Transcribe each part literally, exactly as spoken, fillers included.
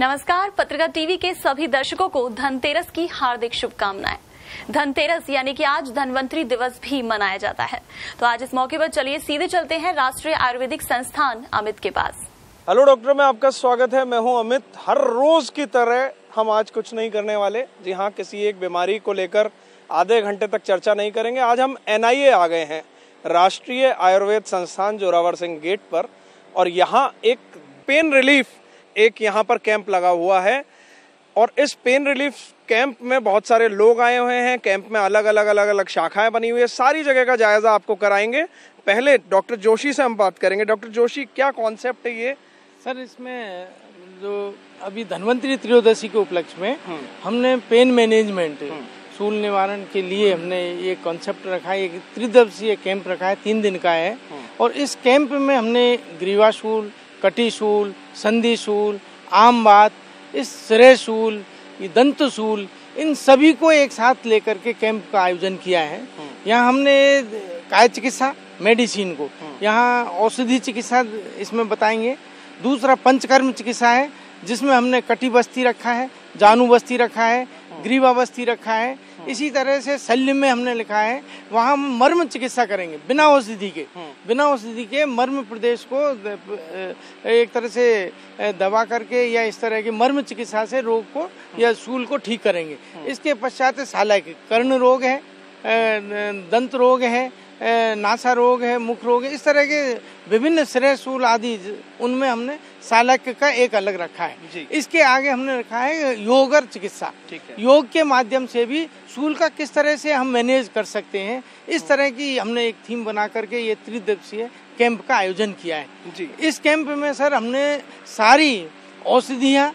नमस्कार, पत्रिका टीवी के सभी दर्शकों को धनतेरस की हार्दिक शुभकामनाएं। धनतेरस यानी कि आज धनवंतरी दिवस भी मनाया जाता है। तो आज इस मौके पर चलिए सीधे चलते हैं राष्ट्रीय आयुर्वेदिक संस्थान अमित के पास। हेलो डॉक्टर, में आपका स्वागत है। मैं हूं अमित। हर रोज की तरह हम आज कुछ नहीं करने वाले। जी हाँ, किसी एक बीमारी को लेकर आधे घंटे तक चर्चा नहीं करेंगे। आज हम एन आई ए आ गए हैं, राष्ट्रीय आयुर्वेद संस्थान जोरावर सिंह गेट पर, और यहाँ एक पेन रिलीफ एक यहाँ पर कैंप लगा हुआ है। और इस पेन रिलीफ कैंप में बहुत सारे लोग आए हुए हैं। कैंप में अलग अलग अलग अलग शाखाएं बनी हुई है। सारी जगह का जायजा आपको कराएंगे। पहले डॉक्टर जोशी से हम बात करेंगे। डॉक्टर जोशी, क्या कॉन्सेप्ट है ये? सर, इसमें जो अभी धनवंतरी त्रयोदशी के उपलक्ष्य में हमने पेन मैनेजमेंट, शूल निवारण के लिए हमने ये कॉन्सेप्ट रखा है। एक त्रिदिवसीय कैंप रखा है, तीन दिन का है। और इस कैंप में हमने ग्रीवा शूल, कटी शूल, संधि शूल, आम बात, इस सिरे शूल, ये दंत शूल, इन सभी को एक साथ लेकर के कैंप का आयोजन किया है। यहाँ हमने काय चिकित्सा मेडिसिन को, यहाँ औषधि चिकित्सा इसमें बताएंगे। दूसरा पंचकर्म चिकित्सा है, जिसमें हमने कटी बस्ती रखा है, जानू बस्ती रखा है, ग्रीवा बस्ती रखा है। इसी तरह से शल्य में हमने लिखा है, वहाँ हम मर्म चिकित्सा करेंगे बिना औषधि के, बिना औषधि के मर्म प्रदेश को एक तरह से दबा करके या इस तरह की मर्म चिकित्सा से रोग को या शूल को ठीक करेंगे। इसके पश्चात साला के कर्ण रोग है, दंत रोग है, नासा रोग है, मुख रोग है, इस तरह के विभिन्न सिरे शूल आदि, उनमें हमने सालक्य का एक अलग रखा है। इसके आगे हमने रखा है योगर चिकित्सा। योग के माध्यम से भी शूल का किस तरह से हम मैनेज कर सकते हैं, इस तरह की हमने एक थीम बना करके ये त्रिदिवसीय कैंप का आयोजन किया है। इस कैंप में सर हमने सारी औषधियाँ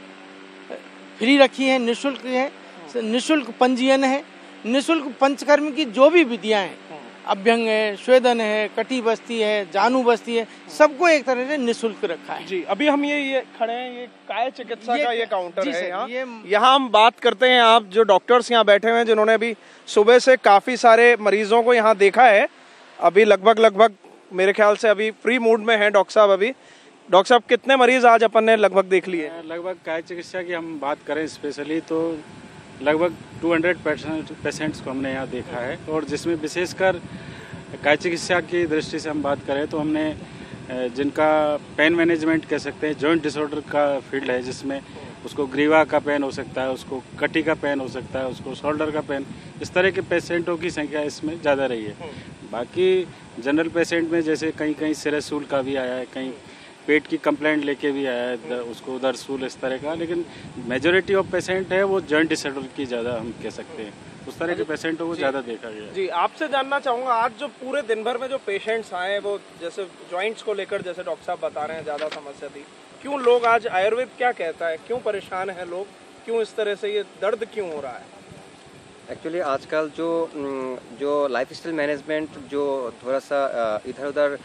फ्री रखी है, निःशुल्क है, निःशुल्क पंजीयन है, निःशुल्क पंचकर्म की जो भी विधियाँ हैं, अभ्यंग है, स्वेदन है, कटी बस्ती है, जानू बस्ती है, सबको एक तरह से निःशुल्क रखा है। जी, अभी हम ये ये खड़े हैं, ये काय चिकित्सा का ये काउंटर है यहाँ। यहाँ हम बात करते हैं, आप जो डॉक्टर्स यहाँ बैठे हुए हैं, जिन्होंने अभी सुबह से काफी सारे मरीजों को यहाँ देखा है। अभी लगभग लगभग मेरे ख्याल से अभी फ्री मूड में है डॉक्टर साहब। अभी डॉक्टर साहब, कितने मरीज आज अपन ने लगभग देख लिए? लगभग काय चिकित्सा की हम बात करें स्पेशली तो लगभग दो सौ पेशेंट्स को हमने यहाँ देखा है। और जिसमें विशेषकर काय चिकित्सा की दृष्टि से हम बात करें तो हमने जिनका पेन मैनेजमेंट कह सकते हैं, जॉइंट डिसऑर्डर का फील्ड है, जिसमें उसको ग्रीवा का पेन हो सकता है, उसको कटी का पेन हो सकता है, उसको शोल्डर का पेन, इस तरह के पेशेंटों की संख्या इसमें ज़्यादा रही है। बाकी जनरल पेशेंट में जैसे कहीं कहीं सिरे शूल का भी आया है, कहीं पेट की कंप्लेंट लेके भी आया है, उसको उधर शूल इस तरह का, लेकिन मेजोरिटी ऑफ पेशेंट है वो जॉइंट डिसऑर्डर की ज़्यादा हम कह सकते हैं, उस तरह के पेशेंटों को ज़्यादा देखा गया। जी, आपसे जानना चाहूँगा, आज जो पूरे दिन भर में जो पेशेंट्स आए, वो जैसे जॉइंट्स को लेकर जैसे डॉक्टर साहब बता रहे हैं ज़्यादा समस्या थी, क्यों लोग आज आयुर्वेद क्या कहता है, क्यों परेशान है लोग, क्यों इस तरह से ये दर्द क्यों हो रहा है? एक्चुअली आजकल जो जो लाइफ स्टाइल मैनेजमेंट जो थोड़ा सा इधर उधर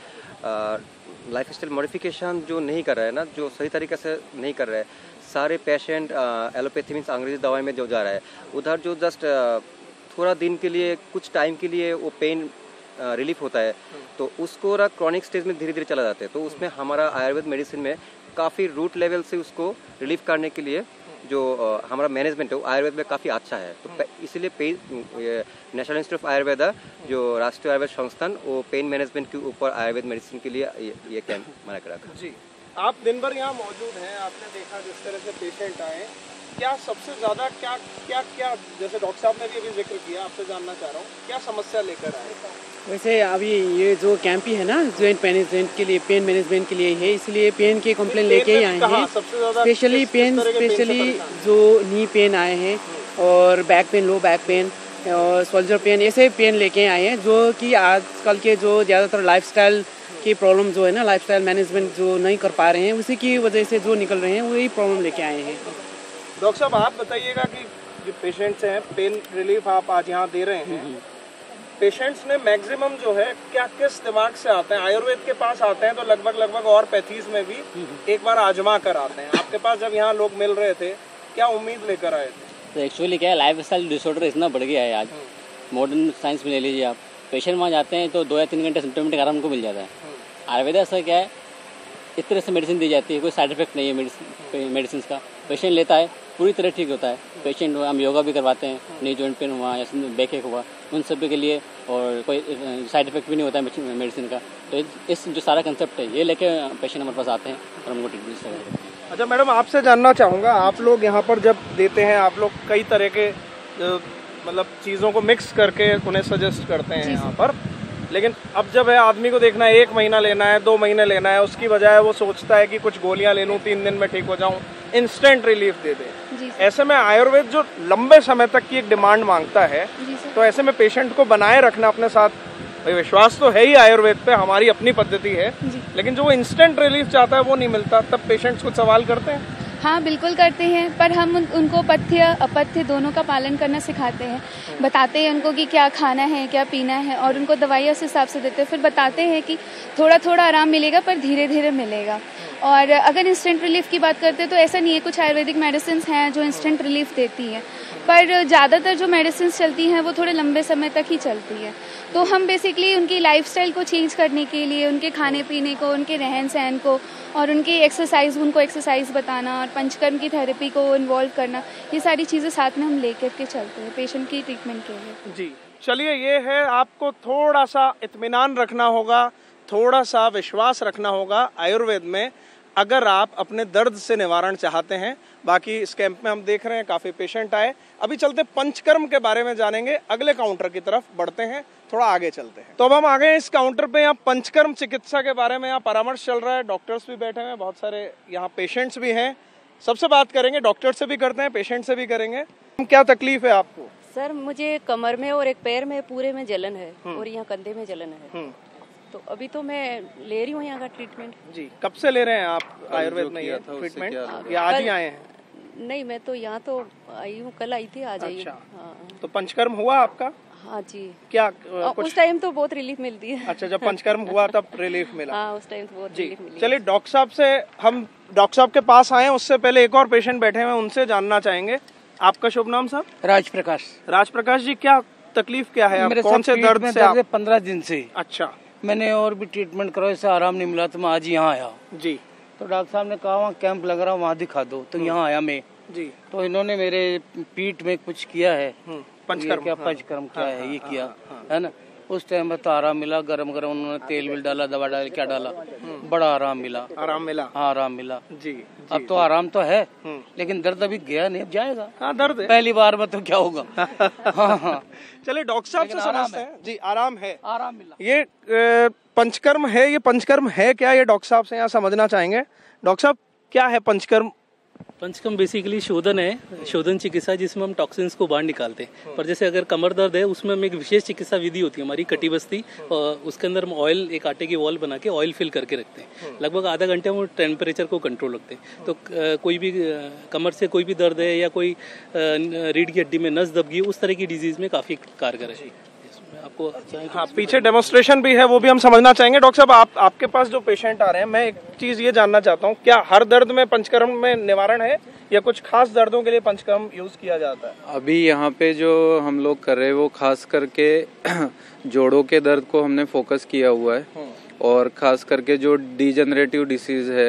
लाइफ स्टाइल मॉडिफिकेशन जो नहीं कर रहा है ना, जो सही तरीके से नहीं कर रहा है, सारे पेशेंट एलोपैथी मीन्स अंग्रेजी दवाई में जो जा रहा है, उधर जो जस्ट थोड़ा दिन के लिए, कुछ टाइम के लिए वो पेन रिलीफ होता है, तो उसको क्रॉनिक स्टेज में धीरे धीरे चला जाता है। तो उसमें हमारा आयुर्वेद मेडिसिन में काफ़ी रूट लेवल से उसको रिलीफ करने के लिए जो हमारा मैनेजमेंट है वो आयुर्वेद में काफ़ी अच्छा है। तो इसीलिए नेशनल इंस्टीट्यूट ऑफ आयुर्वेदा, जो राष्ट्रीय आयुर्वेद संस्थान, वो पेन मैनेजमेंट के ऊपर आयुर्वेद मेडिसिन के लिए ये, ये कैंप मना करा था। जी, आप दिन भर यहाँ मौजूद हैं, आपने देखा जिस तरह से पेशेंट आए, क्या सबसे ज़्यादा क्या क्या क्या जैसे डॉक्टर साहब ने भी अभी जिक्र किया, आपसे जानना चाह रहा हूँ, क्या समस्या लेकर आए? वैसे अभी ये जो कैंप ही है ना, जॉइंट मैनेजमेंट के लिए, पेन मैनेजमेंट के लिए है, इसलिए पेन के कंप्लेन लेके ही आए हैं। स्पेशली पेन, स्पेशली जो नी पेन आए हैं, और back pain, low back pain और शोल्डर पेन, ऐसे पेन लेके आए हैं, जो कि आजकल के जो ज़्यादातर लाइफस्टाइल की प्रॉब्लम जो है ना, लाइफस्टाइल मैनेजमेंट जो नहीं कर पा रहे हैं, उसी की वजह से जो निकल रहे हैं वही प्रॉब्लम लेके आए हैं। डॉक्टर साहब, आप बताइएगा कि जो पेशेंट्स हैं, पेन रिलीफ आप आज यहाँ दे रहे हैं, पेशेंट्स में मैक्सिमम जो है क्या किस दिमाग से आते हैं? आयुर्वेद के पास आते हैं तो लगभग लगभग और पैथीज में भी एक बार आजमा कर आते हैं। आपके पास जब यहाँ लोग मिल रहे थे, क्या उम्मीद लेकर आए थे? तो एक्चुअली क्या है, लाइफ स्टाइल डिसऑर्डर इतना बढ़ गया है आज, मॉडर्न साइंस में ले लीजिए आप, पेशेंट वहाँ जाते हैं तो दो या तीन घंटे सिम्टोमेटिक आराम को मिल जाता है। आयुर्वेदा ऐसा क्या है, इस तरह से मेडिसिन दी जाती है, कोई साइड इफेक्ट नहीं है मेडिसिन का। पेशेंट लेता है पूरी तरह ठीक होता है। पेशेंट हम योगा भी करवाते हैं, नी जॉइंट पेन हुआ या बैक एक हुआ, उन सब के लिए, और कोई साइड इफेक्ट भी नहीं होता है मेडिसिन का। तो इस जो सारा कंसेप्ट है ये लेके पेशेंट हमारे पास आते हैं और हमको ट्रीटमेंट करते हैं। अच्छा मैडम, आपसे जानना चाहूँगा, आप लोग यहाँ पर जब देते हैं, आप लोग कई तरह के मतलब चीज़ों को मिक्स करके उन्हें सजेस्ट करते हैं यहाँ पर, लेकिन अब जब है आदमी को देखना है एक महीना लेना है, दो महीने लेना है, उसकी बजाय वो सोचता है कि कुछ गोलियां ले लूं, तीन दिन में ठीक हो जाऊं, इंस्टेंट रिलीफ दे दे। ऐसे में आयुर्वेद जो लंबे समय तक की एक डिमांड मांगता है, तो ऐसे में पेशेंट को बनाए रखना अपने साथ, भाई विश्वास तो है ही आयुर्वेद पे, हमारी अपनी पद्धति है, लेकिन जो वो इंस्टेंट रिलीफ चाहता है वो नहीं मिलता, तब पेशेंट्स कुछ सवाल करते हैं। हाँ बिल्कुल करते हैं, पर हम उन, उनको पथ्य अपथ्य दोनों का पालन करना सिखाते हैं। बताते हैं उनको कि क्या खाना है, क्या पीना है, और उनको दवाइयाँ उस हिसाब से देते हैं। फिर बताते हैं कि थोड़ा थोड़ा आराम मिलेगा पर धीरे धीरे मिलेगा। और अगर इंस्टेंट रिलीफ की बात करते हैं तो ऐसा नहीं है, कुछ आयुर्वेदिक मेडिसिन हैं जो इंस्टेंट रिलीफ देती हैं, पर ज़्यादातर जो मेडिसिन चलती हैं वो थोड़े लंबे समय तक ही चलती है। तो हम बेसिकली उनकी लाइफस्टाइल को चेंज करने के लिए, उनके खाने पीने को, उनके रहन सहन को, और उनकी एक्सरसाइज, उनको एक्सरसाइज बताना और पंचकर्म की थेरेपी को इन्वॉल्व करना, ये सारी चीज़ें साथ में हम लेकर के चलते हैं पेशेंट की ट्रीटमेंट के लिए। जी चलिए, ये है, आपको थोड़ा सा इत्मीनान रखना होगा, थोड़ा सा विश्वास रखना होगा आयुर्वेद में, अगर आप अपने दर्द से निवारण चाहते हैं। बाकी इस कैंप में हम देख रहे हैं काफी पेशेंट आए। अभी चलते पंचकर्म के बारे में जानेंगे, अगले काउंटर की तरफ बढ़ते हैं, थोड़ा आगे चलते हैं। तो अब हम आ गए इस काउंटर पे, यहाँ पंचकर्म चिकित्सा के बारे में यहाँ परामर्श चल रहा है, डॉक्टर्स भी बैठे हैं, बहुत सारे यहाँ पेशेंट्स भी हैं। सबसे बात करेंगे, डॉक्टर से भी करते हैं, पेशेंट से भी करेंगे। क्या तकलीफ है आपको? सर मुझे कमर में और एक पैर में पूरे में जलन है और यहाँ कंधे में जलन है, तो अभी तो मैं ले रही हूँ यहाँ का ट्रीटमेंट। जी, कब से ले रहे हैं आप आयुर्वेद में ये ट्रीटमेंट, या आज ही आए हैं? नहीं, मैं तो यहाँ तो आई हूँ, कल आई थी, आज आई हूँ। अच्छा, हाँ। तो पंचकर्म हुआ आपका? हाँ जी। क्या कुछ... उस टाइम तो बहुत रिलीफ मिलती है। अच्छा, जब पंचकर्म हुआ तब रिलीफ मिला? हाँ, उस टाइम तो बहुत रिलीफ मिली। चलिए, डॉक्टर साहब से हम डॉक्टर साहब के पास आए, उससे पहले एक और पेशेंट बैठे हैं, उनसे जानना चाहेंगे। आपका शुभ नाम साहब? राज प्रकाश। राज प्रकाश जी, क्या तकलीफ क्या है? आप कौन से दर्द से? आप पंद्रह दिन से। अच्छा। मैंने और भी ट्रीटमेंट करा, इससे आराम नहीं मिला, तो मैं आज यहाँ आया। जी। तो डॉक्टर साहब ने कहा वहाँ कैंप लग रहा, वहाँ दिखा दो, तो यहाँ आया मैं। जी। तो इन्होंने मेरे पीठ में कुछ किया है, पंचकर्म, क्या पंचकर्म क्या है ये किया है ना। उस टाइम में तो आराम मिला, गरम गरम उन्होंने तेल भी डाला, दवा डाल, क्या डाला, बड़ा आराम मिला। आराम मिला? हाँ, आराम मिला जी। अब तो आराम तो है, लेकिन दर्द अभी गया नहीं, अब जाएगा। हाँ, दर्द है, पहली बार में तो क्या होगा। हाँ हाँ। चलिए, डॉक्टर साहब से समझते हैं। जी, आराम है, आराम मिला। ये पंचकर्म है, ये पंचकर्म है क्या, ये डॉक्टर साहब से यहाँ समझना चाहेंगे। डॉक्टर साहब, क्या है पंचकर्म? पंचकर्म बेसिकली शोधन है, शोधन चिकित्सा, जिसमें हम टॉक्सिन्स को बाहर निकालते हैं। पर जैसे अगर कमर दर्द है, उसमें हम एक विशेष चिकित्सा विधि होती है हमारी, कटी बस्ती, और उसके अंदर हम ऑयल, एक आटे की वॉल बना के ऑयल फिल करके रखते हैं। लगभग आधा घंटे में टेम्परेचर को कंट्रोल रखते हैं। तो कोई भी कमर से कोई भी दर्द है, या कोई रीढ़ की हड्डी में नस दब गई, उस तरह की डिजीज में काफी कारगर है। आपको हाँ, पीछे डेमोन्स्ट्रेशन भी है, वो भी हम समझना चाहेंगे। डॉक्टर साहब, आप आपके पास जो पेशेंट आ रहे हैं, मैं एक चीज ये जानना चाहता हूँ, क्या हर दर्द में पंचकर्म में निवारण है, या कुछ खास दर्दों के लिए पंचकर्म यूज किया जाता है? अभी यहाँ पे जो हम लोग कर रहे हैं वो खास करके जोड़ों के दर्द को हमने फोकस किया हुआ है, और खास करके जो डिजेनरेटिव डिसीज है,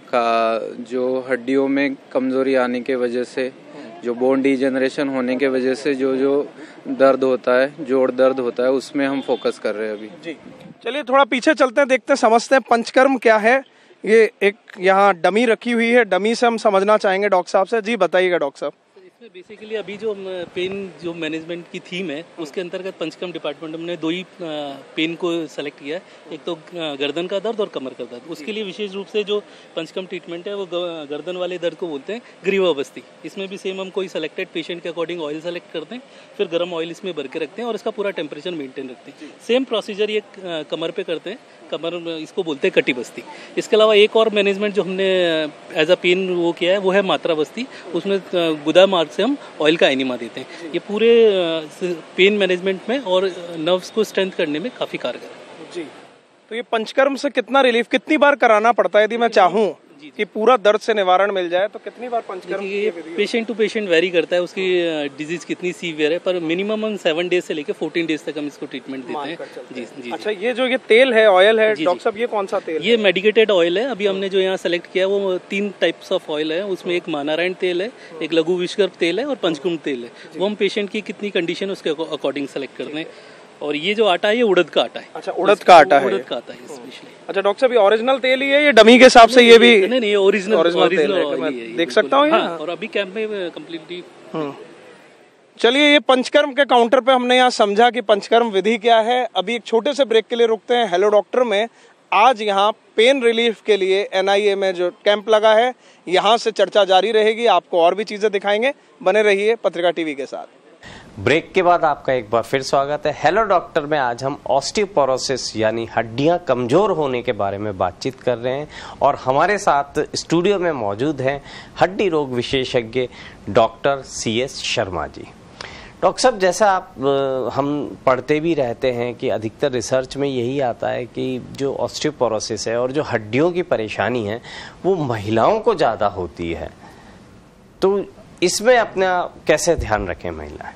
का जो हड्डियों में कमजोरी आने के वजह से, जो बोन डिजेनरेशन होने के वजह से जो जो दर्द होता है, जोड़ दर्द होता है, उसमें हम फोकस कर रहे हैं अभी। जी, चलिए थोड़ा पीछे चलते हैं, देखते हैं, समझते हैं पंचकर्म क्या है। ये एक यहाँ डमी रखी हुई है, डमी से हम समझना चाहेंगे डॉक्टर साहब से। जी बताइएगा डॉक्टर साहब। इसमें बेसिकली अभी जो पेन जो मैनेजमेंट की थीम है, उसके अंतर्गत पंचकर्म डिपार्टमेंट हमने दो ही पेन को सेलेक्ट किया है, एक तो गर्दन का दर्द और कमर का दर्द। उसके लिए विशेष रूप से जो पंचकर्म ट्रीटमेंट है वो गर्दन वाले दर्द को बोलते हैं ग्रीवावस्थी। इसमें भी सेम हम कोई सेलेक्टेड पेशेंट के अकॉर्डिंग ऑयल सेलेक्ट करते हैं, फिर गर्म ऑयल इसमें भर के रखते हैं और इसका पूरा टेम्परेचर मेंटेन रखते हैं। सेम प्रोसीजर ये कमर पे करते हैं, कमर इसको बोलते हैं कटी बस्ती। इसके अलावा एक और मैनेजमेंट जो हमने एज अ पेन वो किया है वो है मात्रा बस्ती। उसमें गुदा मार्ग से हम ऑयल का एनिमा देते हैं। ये पूरे पेन मैनेजमेंट में और नर्व्स को स्ट्रेंथ करने में काफी कारगर है। जी, तो ये पंचकर्म से कितना रिलीफ, कितनी बार कराना पड़ता है यदि मैं चाहूँ? कि पूरा दर्द से निवारण मिल जाए, तो कितनी बार पंचकर्म? ये पेशेंट टू पेशेंट वेरी करता है, उसकी डिजीज कितनी सीवियर है, पर मिनिमम हम सेवन डेज से लेकर फोर्टीन डेज तक हम इसको ट्रीटमेंट देते हैं। जी जी। अच्छा, ये जो ये तेल है, ऑयल है डॉक्टर साहब, ये कौन सा तेल? ये मेडिकेटेड ऑयल है। अभी हमने जो यहाँ सेलेक्ट किया है वो तीन टाइप्स ऑफ ऑयल है, उसमें एक मानारायण तेल है, एक लघु विषगर्भ तेल है और पंचकुम तेल है। वो हम पेशेंट की कितनी कंडीशन उसके अकॉर्डिंग सेलेक्ट करते हैं। और ये जो आटा है ये उड़द का आटा है। अच्छा, उड़द का आटा है। उड़द का आटा है स्पेशली। अच्छा डॉक्टर साहब, ये ओरिजिनल तेल ही है, ये डमी के हिसाब से ये भी? नहीं नहीं, ये ओरिजिनल ओरिजिनल तेल है। मैं देख सकता हूँ? और अभी कैंप में कम्प्लीटली। चलिए, ये पंचकर्म के काउंटर पे हमने यहाँ समझा कि पंचकर्म विधि क्या है। अभी एक छोटे से ब्रेक के लिए रुकते हैं। हेलो डॉक्टर में आज यहाँ पेन रिलीफ के लिए एन आई ए में जो कैंप लगा है, यहाँ से चर्चा जारी रहेगी। आपको और भी चीजें दिखाएंगे, बने रहिए पत्रिका टीवी के साथ। ब्रेक के बाद आपका एक बार फिर स्वागत है। हेलो डॉक्टर में आज हम ऑस्टियोपोरोसिस यानी हड्डियां कमजोर होने के बारे में बातचीत कर रहे हैं और हमारे साथ स्टूडियो में मौजूद हैं हड्डी रोग विशेषज्ञ doctor C S Sharma ji. Doctor साहब, जैसा आप हम पढ़ते भी रहते हैं कि अधिकतर रिसर्च में यही आता है कि जो ऑस्टियोपोरोसिस है और जो हड्डियों की परेशानी है वो महिलाओं को ज़्यादा होती है, तो इसमें अपना कैसे ध्यान रखें महिलाएं?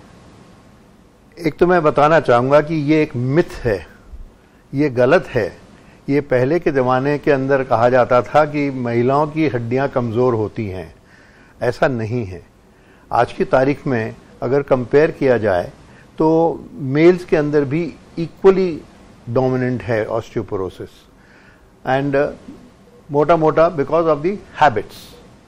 एक तो मैं बताना चाहूँगा कि ये एक मिथ है, ये गलत है। ये पहले के ज़माने के अंदर कहा जाता था कि महिलाओं की हड्डियाँ कमज़ोर होती हैं, ऐसा नहीं है। आज की तारीख में अगर कंपेयर किया जाए तो मेल्स के अंदर भी इक्वली डोमिनेंट है ऑस्टियोपोरोसिस, एंड मोटा मोटा बिकॉज ऑफ दी हैबिट्स।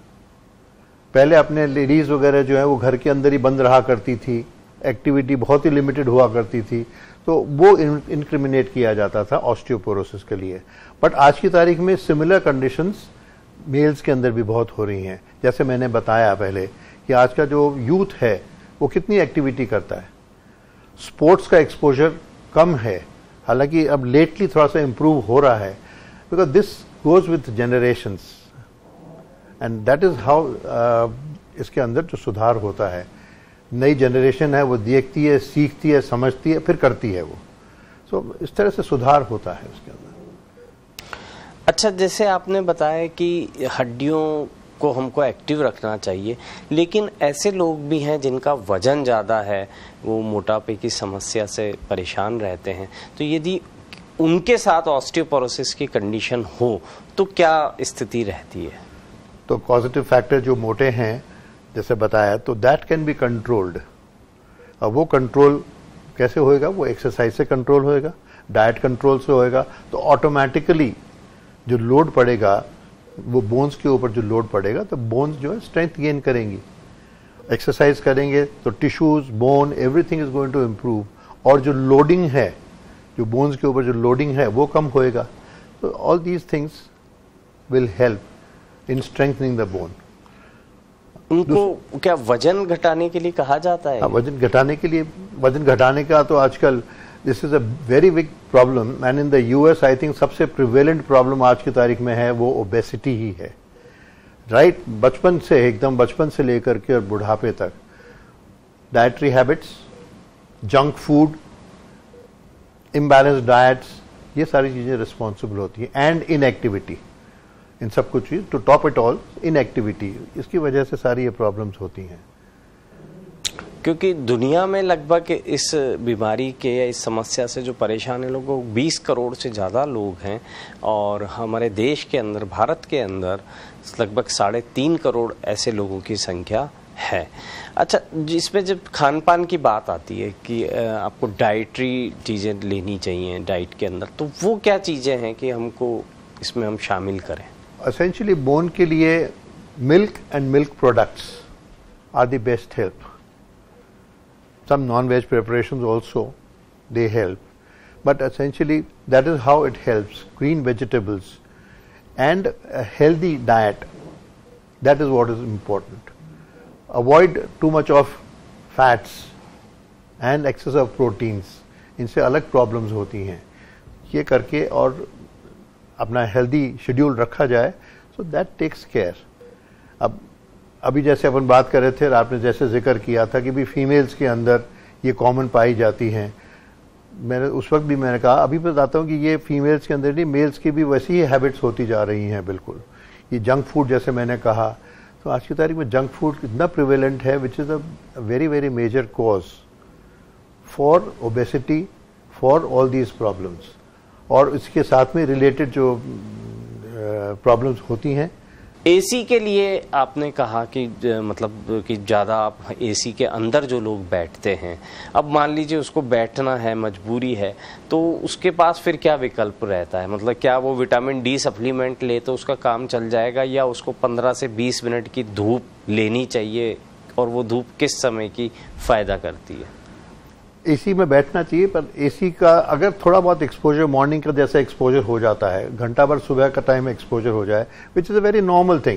पहले अपने लेडीज़ वगैरह जो है वो घर के अंदर ही बंद रहा करती थी, एक्टिविटी बहुत ही लिमिटेड हुआ करती थी, तो वो इंक्रिमिनेट किया जाता था ऑस्टियोपोरोसिस के लिए। बट आज की तारीख में सिमिलर कंडीशंस मेल्स के अंदर भी बहुत हो रही हैं। जैसे मैंने बताया पहले कि आज का जो यूथ है वो कितनी एक्टिविटी करता है, स्पोर्ट्स का एक्सपोजर कम है, हालांकि अब लेटली थोड़ा सा इम्प्रूव हो रहा है, because this goes with generations, and that is how इसके अंदर जो सुधार होता है। नई जनरेशन है वो देखती है, सीखती है, समझती है, फिर करती है वो। सो so, इस तरह से सुधार होता है उसके अंदर। अच्छा, जैसे आपने बताया कि हड्डियों को हमको एक्टिव रखना चाहिए, लेकिन ऐसे लोग भी हैं जिनका वजन ज़्यादा है, वो मोटापे की समस्या से परेशान रहते हैं, तो यदि उनके साथ ऑस्टियोपोरोसिस की कंडीशन हो तो क्या स्थिति रहती है? तो पॉजिटिव फैक्टर जो मोटे हैं जैसे बताया, तो दैट कैन बी कंट्रोल्ड। अब वो कंट्रोल कैसे होएगा? वो एक्सरसाइज से कंट्रोल होएगा, डाइट कंट्रोल से होएगा, तो ऑटोमेटिकली जो लोड पड़ेगा वो बोन्स के ऊपर जो लोड पड़ेगा तो बोन्स जो है स्ट्रेंथ गेन करेंगी। एक्सरसाइज करेंगे तो tissues, bone, everything is going to improve, और जो लोडिंग है, जो बोन्स के ऊपर जो लोडिंग है वो कम होएगा। तो all these things will help in strengthening the bone. उनको क्या वजन घटाने के लिए कहा जाता है? हाँ, वजन घटाने के लिए, वजन घटाने का तो आजकल this is a very big problem, and in the US I think सबसे प्रिवेलेंट प्रॉब्लम आज की तारीख में है वो ओबेसिटी ही है। Right right? बचपन से, एकदम बचपन से लेकर के और बुढ़ापे तक, dietary habits, junk food, imbalance diets, ये सारी चीजें रिस्पॉन्सिबल होती हैं, एंड इनएक्टिविटी, इन सब कुछ चीज, to top it all inactivity, इसकी वजह से सारी ये प्रॉब्लम्स होती हैं। क्योंकि दुनिया में लगभग इस बीमारी के या इस समस्या से जो परेशान है लोगों, बीस करोड़ से ज़्यादा लोग हैं, और हमारे देश के अंदर, भारत के अंदर लगभग साढ़े तीन करोड़ ऐसे लोगों की संख्या है। अच्छा, जिसमें जब खान पान की बात आती है कि आपको डाइटरी चीज़ें लेनी चाहिए डाइट के अंदर, तो वो क्या चीज़ें हैं कि हमको इसमें हम शामिल करें? Essentially, बोन के लिए milk and milk products are the best help. Some non-veg preparations also, they help. But essentially, that is how it helps. Green vegetables and a healthy diet, that is what is important. Avoid too much of fats and excess of proteins. इनसे अलग problems होती हैं. ये करके और अपना healthy schedule रखा जाए, सो दैट टेक्स केयर. अब अभी जैसे अपन बात कर रहे थे, आपने जैसे जिक्र किया था कि भी फीमेल्स के अंदर ये कॉमन पाई जाती हैं. मैंने उस वक्त भी मैंने कहा, अभी बताता हूँ कि ये फीमेल्स के अंदर नहीं, मेल्स की भी वैसी ही हैबिट्स होती जा रही हैं. बिल्कुल कि जंक फूड जैसे मैंने कहा, तो आज की तारीख में जंक फूड इतना प्रिवेलेंट है, which is a very very major cause for obesity, for all these problems. और इसके साथ में रिलेटेड जो प्रॉब्लम्स uh, होती हैं। एसी के लिए आपने कहा कि मतलब कि ज़्यादा आप एसी के अंदर जो लोग बैठते हैं, अब मान लीजिए उसको बैठना है, मजबूरी है, तो उसके पास फिर क्या विकल्प रहता है? मतलब क्या वो विटामिन डी सप्लीमेंट ले तो उसका काम चल जाएगा, या उसको पंद्रह से बीस मिनट की धूप लेनी चाहिए, और वो धूप किस समय की फ़ायदा करती है? एसी में बैठना चाहिए, पर एसी का अगर थोड़ा बहुत एक्सपोजर मॉर्निंग का जैसा एक्सपोजर हो जाता है, घंटा भर सुबह का टाइम एक्सपोजर हो जाए, which is a very normal thing,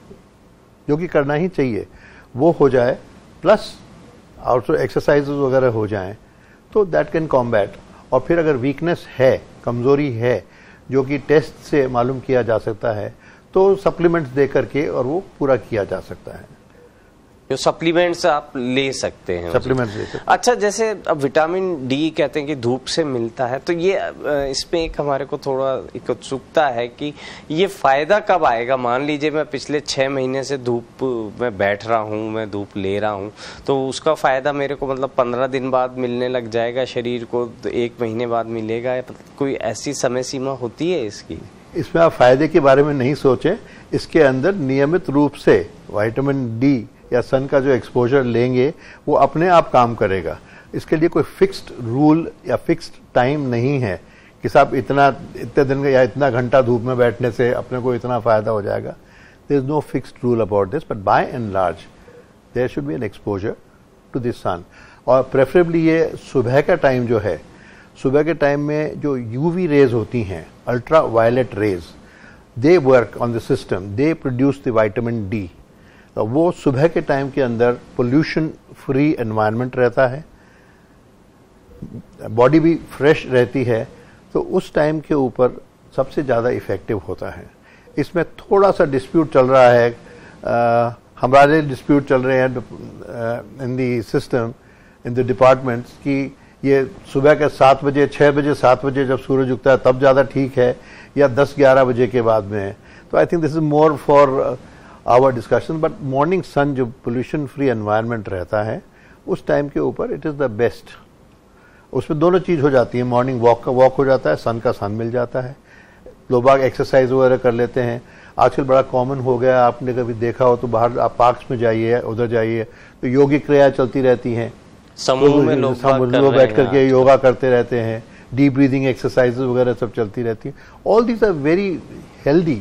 जो कि करना ही चाहिए, वो हो जाए, प्लस आल्सो एक्सरसाइज वगैरह हो जाएं, तो दैट कैन कॉम्बैट। और फिर अगर वीकनेस है, कमजोरी है, जो कि टेस्ट से मालूम किया जा सकता है, तो सप्लीमेंट्स दे करके और वो पूरा किया जा सकता है। जो सप्लीमेंट्स आप ले सकते हैं, सप्लीमेंट्स ले सकते हैं। अच्छा, जैसे अब विटामिन डी कहते हैं कि धूप से मिलता है, तो ये इसमें एक हमारे को थोड़ा एक उत्सुकता है कि ये फायदा कब आएगा? मान लीजिए मैं पिछले छह महीने से धूप में बैठ रहा हूँ, मैं धूप ले रहा हूँ, तो उसका फायदा मेरे को मतलब पंद्रह दिन बाद मिलने लग जाएगा शरीर को, तो एक महीने बाद मिलेगा, या कोई ऐसी समय सीमा होती है इसकी? इसमें आप फायदे के बारे में नहीं सोचें, इसके अंदर नियमित रूप से विटामिन डी या सन का जो एक्सपोजर लेंगे वो अपने आप काम करेगा। इसके लिए कोई फिक्स्ड रूल या फिक्स्ड टाइम नहीं है कि साहब इतना इतने दिन या इतना घंटा धूप में बैठने से अपने को इतना फायदा हो जाएगा। There is no fixed rule about this, but by and large there should be an exposure to this sun. और प्रेफरेबली ये सुबह का टाइम जो है, सुबह के टाइम में जो यूवी रेज होती हैं, ultraviolet rays, they work on the system, they produce the vitamin D. तो वो सुबह के टाइम के अंदर पोल्यूशन फ्री एनवायरनमेंट रहता है, बॉडी भी फ्रेश रहती है, तो उस टाइम के ऊपर सबसे ज़्यादा इफेक्टिव होता है। इसमें थोड़ा सा डिस्प्यूट चल रहा है, आ, हमारे डिस्प्यूट चल रहे हैं in the system, in the departments, कि ये सुबह के सात बजे छः बजे सात बजे जब सूरज उगता है तब ज़्यादा ठीक है, या दस ग्यारह बजे के बाद में है। तो I think this is more for our discussion, but morning sun जो पोल्यूशन फ्री एनवायरनमेंट रहता है उस टाइम के ऊपर इट इज़ द बेस्ट। उसमें दोनों चीज़ हो जाती है, मॉर्निंग वॉक का वॉक हो जाता है, सन का सन मिल जाता है, लोग बाग एक्सरसाइज वगैरह कर लेते हैं। आजकल बड़ा कॉमन हो गया, आपने कभी देखा हो तो बाहर आप पार्क्स में जाइए, उधर जाइए तो योगिक क्रिया चलती रहती हैं, समूह में लोग लोग बैठ करके योगा करते रहते हैं, डीप ब्रीदिंग एक्सरसाइज वगैरह सब चलती रहती हैं। All these are very healthy,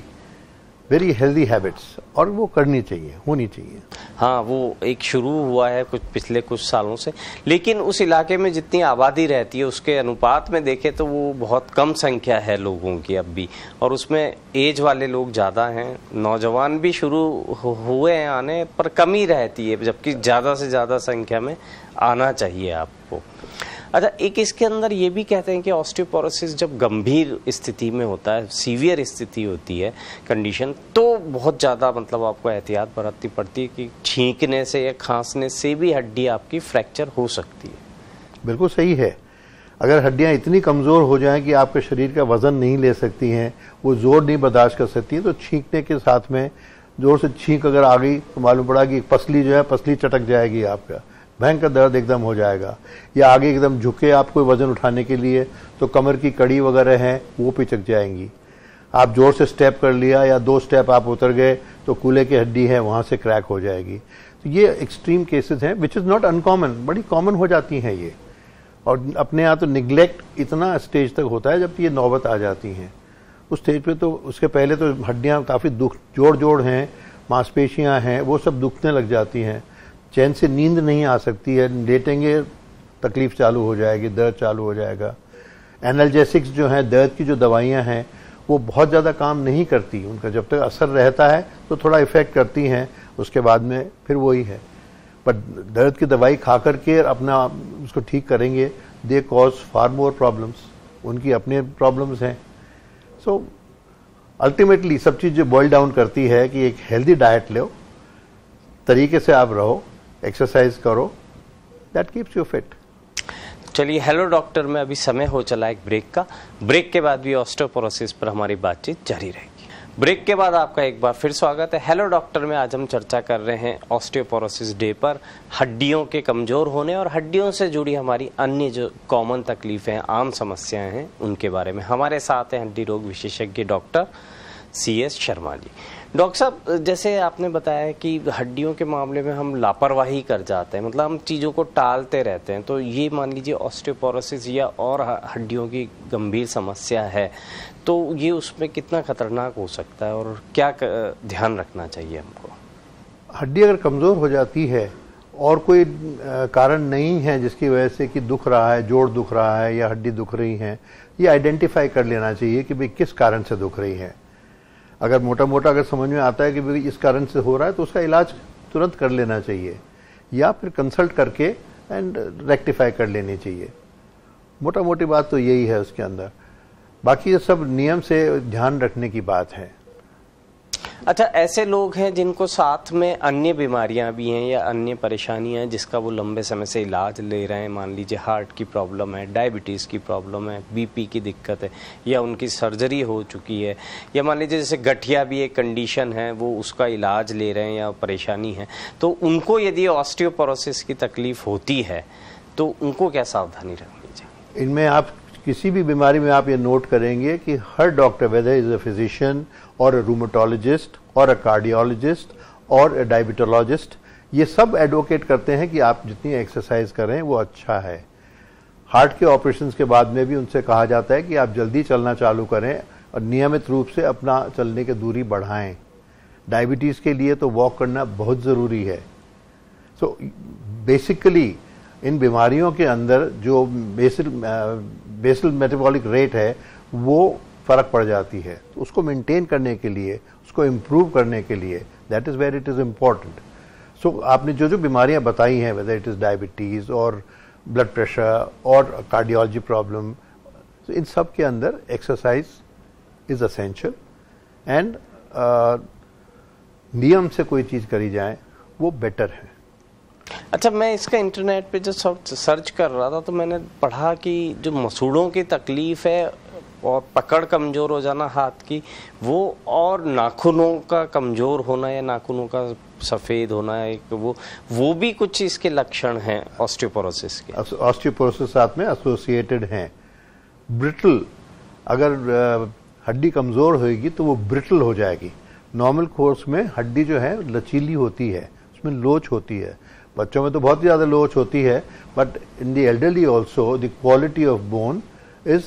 very healthy habits, और वो करनी चाहिए, होनी चाहिए। हाँ, वो एक शुरू हुआ है कुछ पिछले कुछ सालों से, लेकिन उस इलाके में जितनी आबादी रहती है उसके अनुपात में देखें तो वो बहुत कम संख्या है लोगों की अब भी, और उसमें एज वाले लोग ज़्यादा हैं, नौजवान भी शुरू हुए हैं आने, पर कमी रहती है, जबकि ज़्यादा से ज़्यादा संख्या में आना चाहिए आपको। अच्छा, एक इसके अंदर ये भी कहते हैं कि ऑस्टियोपोरोसिस जब गंभीर स्थिति में होता है, सीवियर स्थिति होती है कंडीशन, तो बहुत ज़्यादा मतलब आपको एहतियात बरतनी पड़ती है कि छींकने से या खांसने से भी हड्डी आपकी फ्रैक्चर हो सकती है। बिल्कुल सही है। अगर हड्डियां इतनी कमज़ोर हो जाएं कि आपके शरीर का वजन नहीं ले सकती हैं, वो जोर नहीं बर्दाश्त कर सकती हैं, तो छींकने के साथ में जोर से छींक अगर आ गई तो मालूम पड़ा कि पसली जो है पसली चटक जाएगी, आपका भयंकर दर्द एकदम हो जाएगा। या आगे एकदम झुके आप कोई वजन उठाने के लिए तो कमर की कड़ी वगैरह हैं वो पिचक जाएंगी। आप जोर से स्टेप कर लिया या दो स्टेप आप उतर गए तो कूल्हे की हड्डी है वहां से क्रैक हो जाएगी। तो ये एक्सट्रीम केसेस हैं, विच इज़ नॉट अनकॉमन, बड़ी कॉमन हो जाती हैं ये। और अपने यहाँ तो निग्लेक्ट इतना स्टेज तक होता है जब ये नौबत आ जाती हैं। उस स्टेज पे तो उसके पहले तो हड्डियाँ काफ़ी दुख, जोड़ जोड़ हैं, मांसपेशियाँ हैं, वो सब दुखने लग जाती हैं, चैन से नींद नहीं आ सकती है, लेटेंगे तकलीफ चालू हो जाएगी, दर्द चालू हो जाएगा। एनाल्जेसिक्स जो हैं, दर्द की जो दवाइयाँ हैं, वो बहुत ज़्यादा काम नहीं करती, उनका जब तक असर रहता है तो थोड़ा इफेक्ट करती हैं, उसके बाद में फिर वही है। बट दर्द की दवाई खा करके अपना उसको ठीक करेंगे, they cause far more problems, उनकी अपने प्रॉब्लम्स हैं। सो अल्टीमेटली सब चीज़ जो बॉइल डाउन करती है कि एक हेल्दी डाइट लो, तरीके से आप रहो, एक्सरसाइज करो, दैट कीप्स यू फिट। चलिए, हेलो डॉक्टर में अभी समय हो चला एक ब्रेक का। ब्रेक के बाद भी ऑस्टियोपोरोसिस पर हमारी बातचीत जारी रहेगी। ब्रेक के बाद आपका एक बार फिर स्वागत है। हेलो डॉक्टर में आज हम चर्चा कर रहे हैं ऑस्टियोपोरोसिस डे पर हड्डियों के कमजोर होने और हड्डियों से जुड़ी हमारी अन्य जो कॉमन तकलीफें हैं, आम समस्याएं हैं, उनके बारे में। हमारे साथ हैं हड्डी रोग विशेषज्ञ doctor C S Sharma ji. Doctor साहब, जैसे आपने बताया कि हड्डियों के मामले में हम लापरवाही कर जाते हैं, मतलब हम चीज़ों को टालते रहते हैं, तो ये मान लीजिए ऑस्टियोपोरोसिस या और हड्डियों की गंभीर समस्या है, तो ये उसमें कितना खतरनाक हो सकता है और क्या ध्यान रखना चाहिए हमको? हड्डी अगर कमज़ोर हो जाती है और कोई कारण नहीं है जिसकी वजह से कि दुख रहा है, जोड़ दुख रहा है या हड्डी दुख रही है, ये आइडेंटिफाई कर लेना चाहिए कि भाई किस कारण से दुख रही है। अगर मोटा मोटा अगर समझ में आता है कि भाई इस कारण से हो रहा है तो उसका इलाज तुरंत कर लेना चाहिए या फिर कंसल्ट करके एंड रेक्टिफाई कर लेनी चाहिए। मोटा मोटी बात तो यही है उसके अंदर, बाकी ये सब नियम से ध्यान रखने की बात है। अच्छा, ऐसे लोग हैं जिनको साथ में अन्य बीमारियां भी हैं या अन्य परेशानियां हैं जिसका वो लंबे समय से इलाज ले रहे हैं, मान लीजिए हार्ट की प्रॉब्लम है, डायबिटीज़ की प्रॉब्लम है, बीपी की दिक्कत है या उनकी सर्जरी हो चुकी है, या मान लीजिए जैसे गठिया भी एक कंडीशन है, वो उसका इलाज ले रहे हैं या परेशानी है, तो उनको यदि ऑस्टियोपोरोसिस की तकलीफ होती है तो उनको क्या सावधानी रखनी चाहिए? इनमें आप किसी भी बीमारी में आप ये नोट करेंगे कि हर doctor, whether is a physician और अ रूमेटोलॉजिस्ट और अ कार्डियोलॉजिस्ट और अ डायबिटोलॉजिस्ट, ये सब एडवोकेट करते हैं कि आप जितनी एक्सरसाइज करें वो अच्छा है। हार्ट के ऑपरेशंस के बाद में भी उनसे कहा जाता है कि आप जल्दी चलना चालू करें और नियमित रूप से अपना चलने की दूरी बढ़ाएं। डायबिटीज़ के लिए तो वॉक करना बहुत ज़रूरी है। सो बेसिकली इन बीमारियों के अंदर जो बेसल बेसल मेटाबॉलिक रेट है वो फर्क पड़ जाती है, तो उसको मेंटेन करने के लिए, उसको इम्प्रूव करने के लिए, that is where it is important. So आपने जो जो बीमारियां बताई हैं, वेदर इट इज़ डायबिटीज़ और ब्लड प्रेशर और कार्डियोलॉजी प्रॉब्लम, तो इन सब के अंदर एक्सरसाइज इज़ असेंशियल एंड नियम से कोई चीज़ करी जाए वो बेटर है। अच्छा, मैं इसका इंटरनेट पे जो सर्च कर रहा था तो मैंने पढ़ा कि जो मसूड़ों की तकलीफ है और पकड़ कमजोर हो जाना हाथ की, वो और नाखूनों का कमजोर होना या नाखूनों का सफेद होना, एक वो वो भी कुछ इसके लक्षण हैं ऑस्टियोपोरोसिस के। ऑस्टियोपोरोसिस साथ में एसोसिएटेड हैं। ब्रिटल, अगर हड्डी कमजोर होगी तो वो ब्रिटल हो जाएगी। नॉर्मल कोर्स में हड्डी जो है लचीली होती है, उसमें लोच होती है। बच्चों में तो बहुत ज्यादा लोच होती है, but in the elderly also the quality of bone is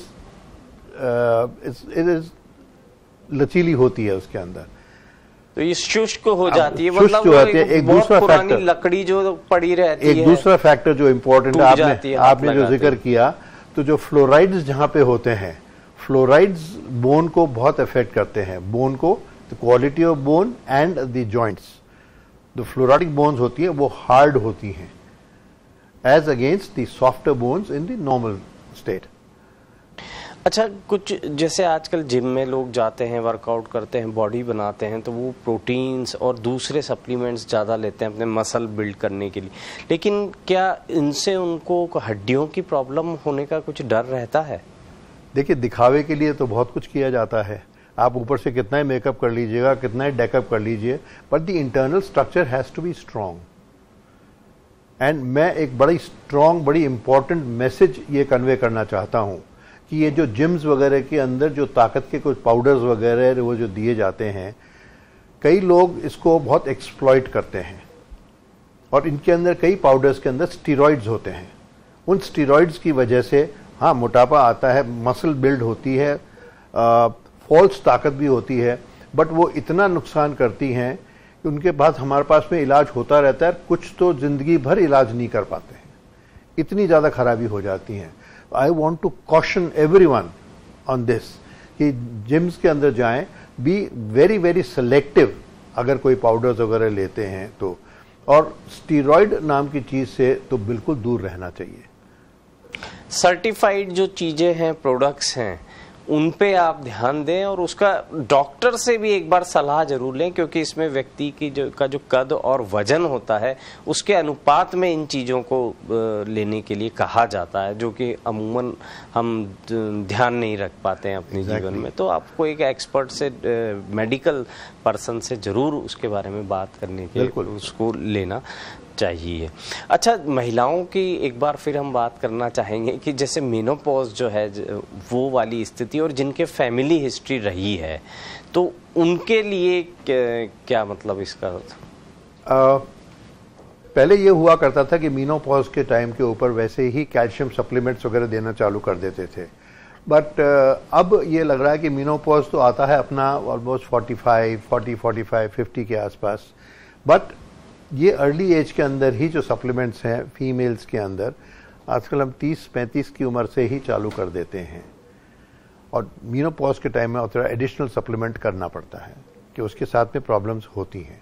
it is लचीली होती है उसके अंदर। तो ये शुष्क हो जाती है, शुष्क जो होती है। एक दूसरा फैक्टर, लकड़ी जो पड़ी रहती एक है, दूसरा फैक्टर जो इम्पोर्टेंट आपने आपने जो जिक्र किया, तो जो फ्लोराइड्स जहां पे होते हैं, फ्लोराइड्स बोन को बहुत अफेक्ट करते हैं, बोन को, the quality of bone and the joints. जो फ्लोराइडिक बोन्स होती है वो हार्ड होती हैं as against the softer bones in the normal state. अच्छा, कुछ जैसे आजकल जिम में लोग जाते हैं, वर्कआउट करते हैं, बॉडी बनाते हैं, तो वो प्रोटीन्स और दूसरे सप्लीमेंट्स ज़्यादा लेते हैं अपने मसल बिल्ड करने के लिए, लेकिन क्या इनसे उनको हड्डियों की प्रॉब्लम होने का कुछ डर रहता है? देखिए, दिखावे के लिए तो बहुत कुछ किया जाता है। आप ऊपर से कितना ही मेकअप कर लीजिएगा, कितना ही डेकअप कर लीजिए, but the internal structure has to be strong. And मैं एक बड़ी स्ट्रांग, बड़ी इंपॉर्टेंट मैसेज ये कन्वे करना चाहता हूं कि ये जो जिम्स वगैरह के अंदर जो ताकत के कुछ पाउडर्स वगैरह वो जो दिए जाते हैं, कई लोग इसको बहुत एक्सप्लॉइट करते हैं और इनके अंदर कई पाउडर्स के अंदर स्टीरॉइड्स होते हैं। उन स्टीरॉइड्स की वजह से हाँ मोटापा आता है, मसल बिल्ड होती है, आ, फॉल्स ताकत भी होती है, बट वो इतना नुकसान करती हैं कि उनके पास हमारे पास में इलाज होता रहता है, कुछ तो जिंदगी भर इलाज नहीं कर पाते हैं, इतनी ज़्यादा खराबी हो जाती हैं। I want to caution everyone on this कि जिम्स के अंदर जाएं, बी वेरी वेरी सेलेक्टिव अगर कोई पाउडर्स वगैरह लेते हैं तो, और स्टीरॉयड नाम की चीज़ से तो बिल्कुल दूर रहना चाहिए। सर्टिफाइड जो चीज़ें हैं, प्रोडक्ट्स हैं, उन पे आप ध्यान दें और उसका डॉक्टर से भी एक बार सलाह जरूर लें, क्योंकि इसमें व्यक्ति की जो का जो कद और वजन होता है उसके अनुपात में इन चीज़ों को लेने के लिए कहा जाता है, जो कि अमूमन हम ध्यान नहीं रख पाते हैं अपने exactly. जीवन में। तो आपको एक एक्सपर्ट से, मेडिकल पर्सन से जरूर उसके बारे में बात करने के उसको लेना चाहिए। अच्छा, महिलाओं की एक बार फिर हम बात करना चाहेंगे कि जैसे मेनोपॉज जो है वो वाली स्थिति और जिनके फैमिली हिस्ट्री रही है, तो उनके लिए क्या, क्या मतलब इसका? आ, पहले ये हुआ करता था कि मेनोपॉज के टाइम के ऊपर वैसे ही कैल्शियम सप्लीमेंट्स वगैरह देना चालू कर देते थे, बट अब ये लग रहा है कि मेनोपॉज तो आता है अपना ऑलमोस्ट पैंतालीस, चालीस, पैंतालीस, पचास के आसपास, बट ये अर्ली एज के अंदर ही जो सप्लीमेंट्स हैं फीमेल्स के अंदर आजकल हम तीस पैंतीस की उम्र से ही चालू कर देते हैं, और मेनोपॉज के टाइम में और थोड़ा एडिशनल सप्लीमेंट करना पड़ता है कि उसके साथ में प्रॉब्लम्स होती हैं।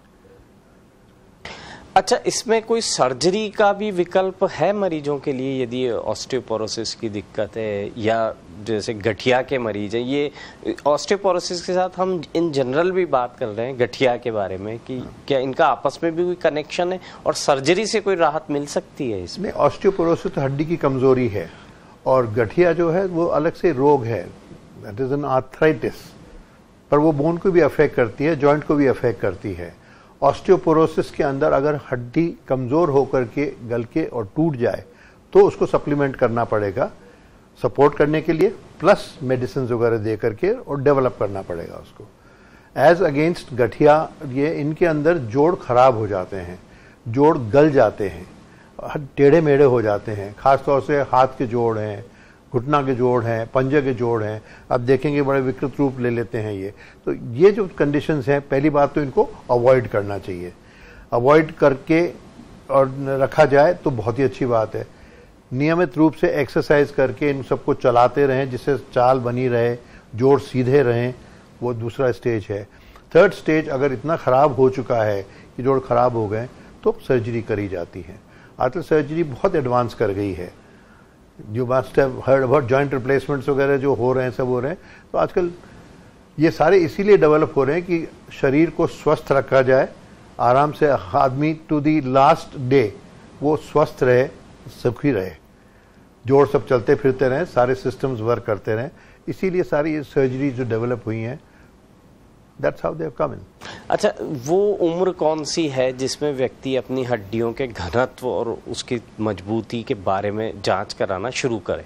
अच्छा, इसमें कोई सर्जरी का भी विकल्प है मरीजों के लिए यदि ऑस्टियोपोरोसिस की दिक्कत है, या जैसे गठिया के मरीज हैं? ये ऑस्टियोपोरोसिस के साथ हम इन जनरल भी बात कर रहे हैं गठिया के बारे में कि क्या इनका आपस में भी कोई कनेक्शन है और सर्जरी से कोई राहत मिल सकती है इसमें? ऑस्टियोपोरोसिस तो हड्डी की कमजोरी है, और गठिया जो है वो अलग से रोग है, दैट इज एन आर्थराइटिस, पर वो बोन को भी अफेक्ट करती है, जॉइंट को भी अफेक्ट करती है। ऑस्टियोपोरोसिस के अंदर अगर हड्डी कमजोर होकर के गल के और टूट जाए तो उसको सप्लीमेंट करना पड़ेगा सपोर्ट करने के लिए, प्लस मेडिसिन वगैरह दे करके और डेवलप करना पड़ेगा उसको। एज अगेंस्ट गठिया, ये इनके अंदर जोड़ खराब हो जाते हैं, जोड़ गल जाते हैं, टेढ़े मेढ़े हो जाते हैं, खासतौर से हाथ के जोड़ हैं, घुटना के जोड़ हैं, पंजे के जोड़ हैं, आप देखेंगे बड़े विकृत रूप ले लेते हैं ये। तो ये जो कंडीशंस हैं, पहली बात तो इनको अवॉइड करना चाहिए, अवॉइड करके और रखा जाए तो बहुत ही अच्छी बात है। नियमित रूप से एक्सरसाइज करके इन सबको चलाते रहें जिससे चाल बनी रहे, जोड़ सीधे रहें, वो दूसरा स्टेज है। थर्ड स्टेज अगर इतना खराब हो चुका है कि जोड़ खराब हो गए तो सर्जरी करी जाती है। आजकल सर्जरी बहुत एडवांस कर गई है, you must have heard about joint replacements वगैरह जो हो रहे हैं, सब हो रहे हैं। तो आजकल ये सारे इसीलिए डेवलप हो रहे हैं कि शरीर को स्वस्थ रखा जाए, आराम से आदमी टू दी लास्ट डे वो स्वस्थ रहे, सुखी रहे, जोड़ सब चलते फिरते रहें, सारे सिस्टम्स वर्क करते रहें। इसीलिए सारी ये सर्जरी जो डेवलप हुई हैं, that's how they have come in. अच्छा, वो उम्र कौन सी है जिसमें व्यक्ति अपनी हड्डियों के घनत्व और उसकी मजबूती के बारे में जांच कराना शुरू करे?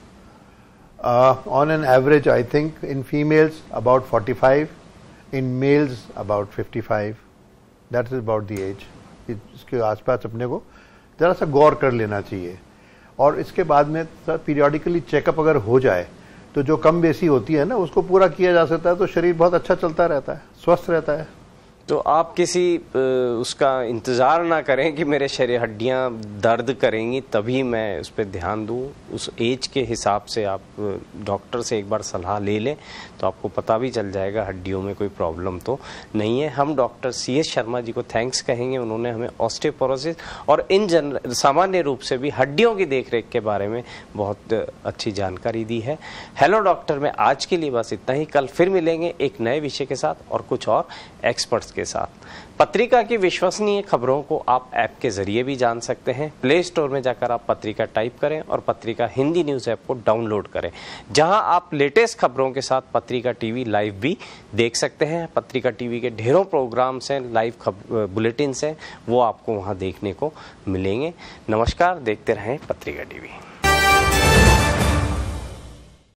On an average I think in females about पैंतालीस, इन मेल्स अबाउट पचपन, that is about the age. इसके आसपास अपने को जरा सा गौर कर लेना चाहिए, और इसके बाद में पीरियडिकली चेकअप अगर हो जाए तो जो कम बेसी होती है ना उसको पूरा किया जा सकता है, तो शरीर बहुत अच्छा चलता रहता है, स्वस्थ रहता है। तो आप किसी उसका इंतज़ार ना करें कि मेरे शरीर हड्डियां दर्द करेंगी तभी मैं उस पर ध्यान दूं। उस एज के हिसाब से आप डॉक्टर से एक बार सलाह ले लें तो आपको पता भी चल जाएगा हड्डियों में कोई प्रॉब्लम तो नहीं है। हम doctor C S Sharma ji को थैंक्स कहेंगे, उन्होंने हमें ऑस्टियोपोरोसिस और इन जनरल सामान्य रूप से भी हड्डियों की देखरेख के बारे में बहुत अच्छी जानकारी दी है। हेलो डॉक्टर में आज के लिए बस इतना ही। कल फिर मिलेंगे एक नए विषय के साथ और कुछ और एक्सपर्ट्स के साथ। पत्रिका की विश्वसनीय खबरों को आप ऐप के जरिए भी जान सकते हैं। प्ले स्टोर में जाकर आप पत्रिका टाइप करें और पत्रिका हिंदी न्यूज ऐप को डाउनलोड करें, जहां आप लेटेस्ट खबरों के साथ पत्रिका टीवी लाइव भी देख सकते हैं। पत्रिका टीवी के ढेरों प्रोग्राम्स हैं, लाइव बुलेटिन हैं, वो आपको वहां देखने को मिलेंगे। नमस्कार, देखते रहें पत्रिका टीवी।